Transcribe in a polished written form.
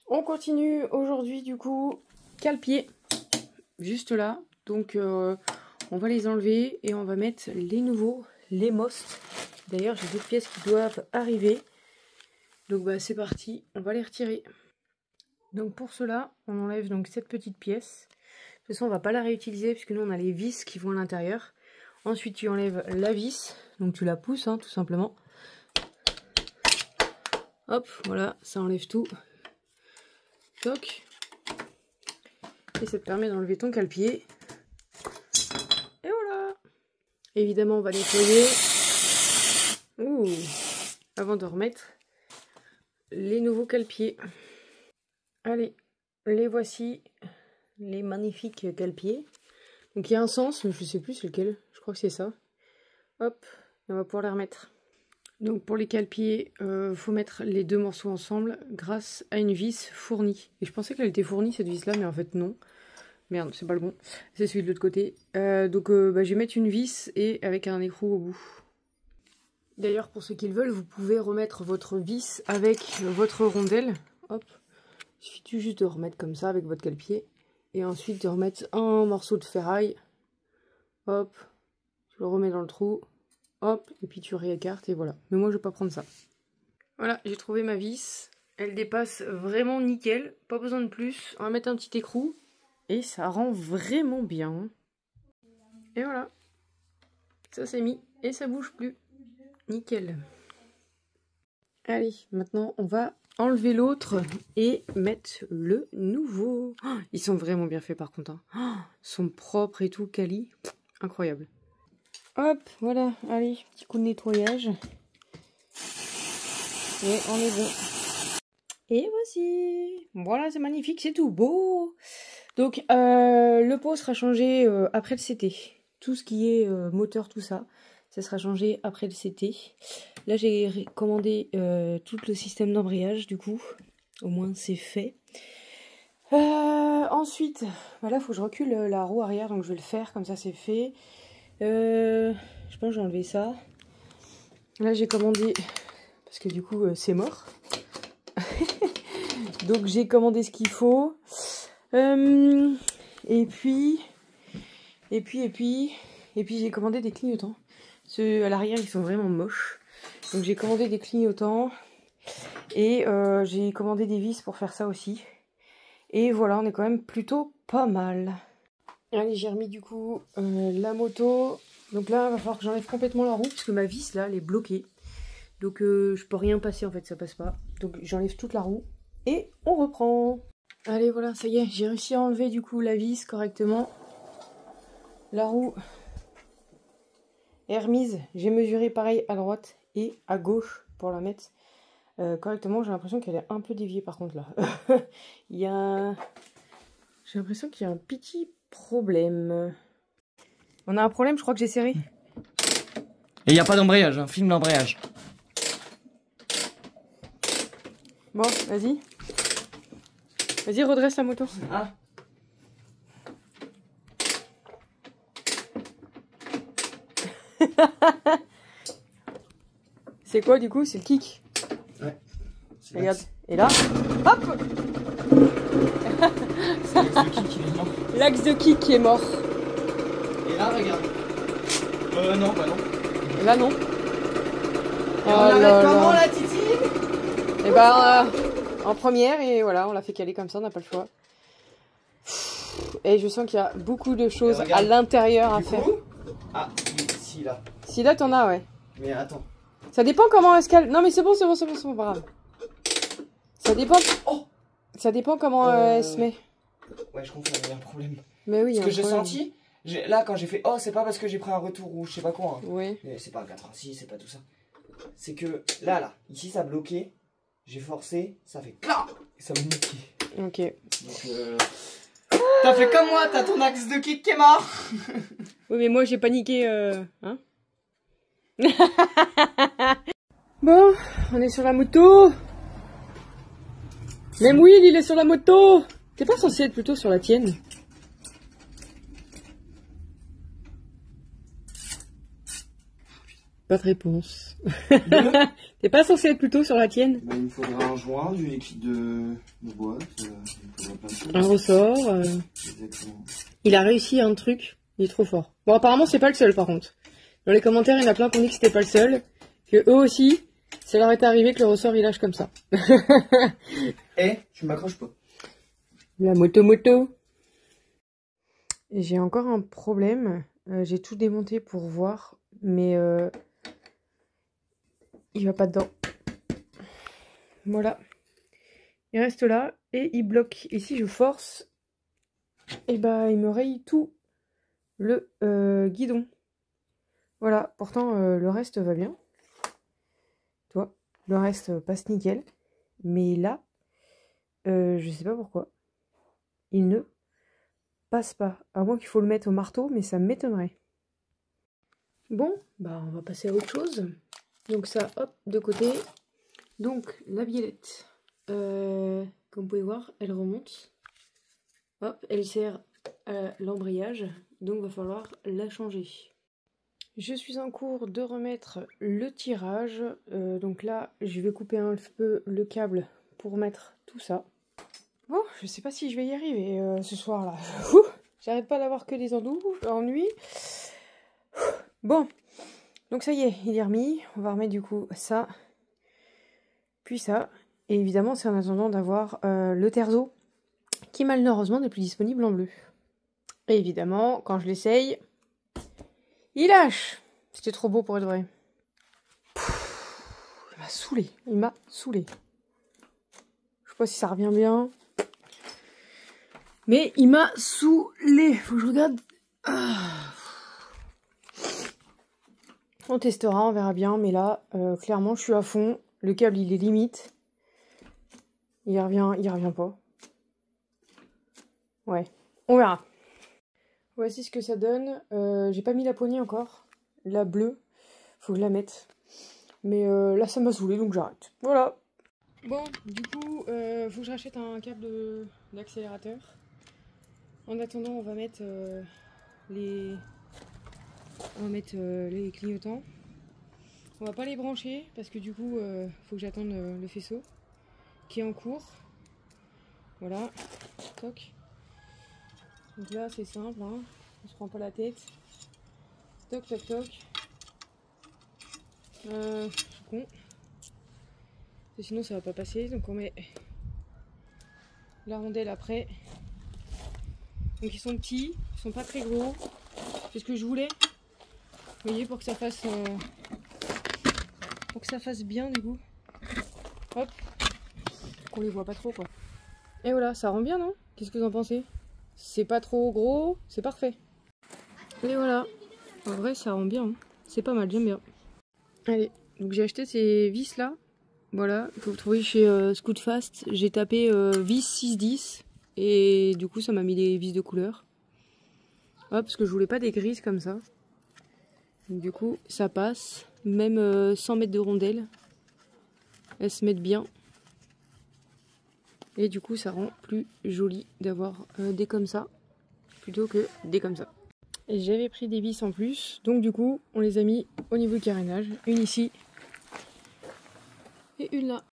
On continue aujourd'hui du coup, cale-pied, juste là. Donc on va les enlever et on va mettre les nouveaux, les Most. D'ailleurs j'ai d'autres pièces qui doivent arriver. Donc bah c'est parti, on va les retirer. Donc pour cela, on enlève donc cette petite pièce. De toute façon on va pas la réutiliser puisque nous on a les vis qui vont à l'intérieur. Ensuite tu enlèves la vis, donc tu la pousses hein, tout simplement. Hop, voilà, ça enlève tout. Toc. Et ça te permet d'enlever ton cale-pied. Et voilà. Évidemment, on va nettoyer. Ouh. Avant de remettre les nouveaux cale-pieds. Allez, les voici. Les magnifiques cale-pieds. Donc il y a un sens, mais je sais plus c'est lequel. Je crois que c'est ça. Hop, et on va pouvoir les remettre. Donc pour les cale-pieds, faut mettre les deux morceaux ensemble grâce à une vis fournie. Et je pensais qu'elle était fournie cette vis là, mais en fait non. Merde, c'est pas le bon. C'est celui de l'autre côté. Donc je vais mettre une vis et avec un écrou au bout. D'ailleurs pour ceux qui le veulent, vous pouvez remettre votre vis avec votre rondelle. Hop. Il suffit juste de remettre comme ça avec votre cale-pied. Et ensuite de remettre un morceau de ferraille. Hop. Tu le remets dans le trou. Hop, et puis tu réécartes et voilà. Mais moi je vais pas prendre ça. Voilà, j'ai trouvé ma vis. Elle dépasse vraiment nickel. Pas besoin de plus. On va mettre un petit écrou. Et ça rend vraiment bien. Et voilà. Ça c'est mis. Et ça bouge plus. Nickel. Allez, maintenant on va enlever l'autre et mettre le nouveau. Oh, ils sont vraiment bien faits par contre. Hein. Oh, ils sont propres et tout, quali. Incroyable. Hop, voilà, allez, petit coup de nettoyage. Et on est bon. Et voici. Voilà, c'est magnifique, c'est tout beau. Donc, le pot sera changé après le CT. Tout ce qui est moteur, tout ça, ça sera changé après le CT. Là, j'ai commandé tout le système d'embrayage, du coup. Au moins, c'est fait. Ensuite, voilà, il faut que je recule la roue arrière, donc je vais le faire, comme ça c'est fait. Je pense que j'ai enlevé ça. Là j'ai commandé, parce que du coup c'est mort. Donc j'ai commandé ce qu'il faut. Et puis j'ai commandé des clignotants. Ceux à l'arrière ils sont vraiment moches. Donc j'ai commandé des clignotants. Et j'ai commandé des vis pour faire ça aussi. Et voilà, on est quand même plutôt pas mal. Allez, j'ai remis du coup la moto. Donc là, il va falloir que j'enlève complètement la roue parce que ma vis là, elle est bloquée. Donc je peux rien passer en fait, ça passe pas. Donc j'enlève toute la roue et on reprend. Allez, voilà, ça y est, j'ai réussi à enlever du coup la vis correctement. La roue est remise. J'ai mesuré pareil à droite et à gauche pour la mettre correctement. J'ai l'impression qu'elle est un peu déviée par contre là. Il y a... J'ai l'impression qu'il y a un petit problème. On a un problème, je crois que j'ai serré. Et il n'y a pas d'embrayage, hein. Filme l'embrayage. Bon, vas-y. Vas-y, redresse la moto. Ah. C'est quoi du coup? C'est le kick. Ouais. Regarde. Et là, hop. L'axe de kick qui est mort. Et là, regarde. Non, bah non. Et là, non. Et on arrête comment la titi? Et ben, en première, et voilà, on l'a fait caler comme ça, on n'a pas le choix. Et je sens qu'il y a beaucoup de choses à l'intérieur à faire. Ah, si là. Si là, t'en as, ouais. Mais attends. Ça dépend comment elle se cale. Non, mais c'est bon, c'est pas grave. Ça dépend. Oh, ça dépend comment elle se met. Ouais, je comprends, il y a un problème. Mais oui, ce que j'ai senti, là quand j'ai fait oh, c'est pas parce que j'ai pris un retour ou je sais pas quoi. Hein. Oui. C'est pas un 86, c'est pas tout ça. C'est que là, ici ça a bloqué. J'ai forcé, ça fait clac et ça m'a niqué. Ok. Donc t'as fait comme moi, t'as ton axe de kick qui est mort. Oui, mais moi j'ai paniqué. Hein. Bon, on est sur la moto. Même Will, il est sur la moto. T'es pas censé être plutôt sur la tienne? Pas de réponse. T'es pas censé être plutôt sur la tienne? Bah, il me faudra un joint, du liquide de boîte, il me faudra plein de choses. Un ressort. Exactement. Il a réussi un truc, il est trop fort. Bon, apparemment, c'est pas le seul par contre. Dans les commentaires, il y en a plein qui ont dit que c'était pas le seul. Que eux aussi, ça leur est arrivé que le ressort il lâche comme ça. Eh, tu m'accroches pas. La moto. J'ai encore un problème. J'ai tout démonté pour voir, mais il va pas dedans. Voilà. Il reste là et il bloque. Et si je force, et bah il me raye tout le guidon. Voilà. Pourtant le reste va bien. Toi, le reste passe nickel. Mais là, je sais pas pourquoi. Il ne passe pas. À moins qu'il faut le mettre au marteau, mais ça m'étonnerait. Bon, bah on va passer à autre chose. Donc ça, hop, de côté. Donc la biellette, comme vous pouvez voir, elle remonte. Hop, elle sert à l'embrayage. Donc va falloir la changer. Je suis en cours de remettre le tirage. Donc là, je vais couper un peu le câble pour mettre tout ça. Bon, je sais pas si je vais y arriver ce soir-là. J'arrête pas d'avoir que des ennuis. Bon, donc ça y est, il est remis. On va remettre du coup ça, puis ça. Et évidemment, c'est en attendant d'avoir le terzo, qui malheureusement n'est plus disponible en bleu. Et évidemment, quand je l'essaye, il lâche. C'était trop beau pour être vrai. Il m'a saoulé. Il m'a saoulé. Je sais pas si ça revient bien. Mais il m'a saoulé. Faut que je regarde. On testera, on verra bien. Mais là, clairement, je suis à fond. Le câble, il est limite. Il revient pas. Ouais, on verra. Voici ce que ça donne. J'ai pas mis la poignée encore. La bleue. Faut que je la mette. Mais là, ça m'a saoulé, donc j'arrête. Voilà. Bon, du coup, faut que je rachète un câble d'accélérateur. En attendant, on va mettre les clignotants. On va pas les brancher parce que du coup, faut que j'attende le faisceau qui est en cours. Voilà. Toc. Donc là, c'est simple, hein. On se prend pas la tête. Toc, toc, toc. Je suis con. Sinon, ça va pas passer. Donc on met la rondelle après. Donc ils sont petits, ils sont pas très gros. C'est ce que je voulais. Vous voyez, pour que ça fasse bien du coup. Hop. Qu'on les voit pas trop quoi. Et voilà, ça rend bien, non? Qu'est-ce que vous en pensez? C'est pas trop gros, c'est parfait. Et voilà. En vrai, ça rend bien. Hein. C'est pas mal, j'aime bien. Allez, donc j'ai acheté ces vis là. Voilà, que vous trouvez chez Scootfast. J'ai tapé vis 610. Et du coup, ça m'a mis des vis de couleur. Hop, parce que je voulais pas des grises comme ça. Donc, du coup, ça passe. Même 100 mètres de rondelles. Elles se mettent bien. Et du coup, ça rend plus joli d'avoir des comme ça. Plutôt que des comme ça. Et j'avais pris des vis en plus. Donc du coup, on les a mis au niveau du carénage. Une ici. Et une là.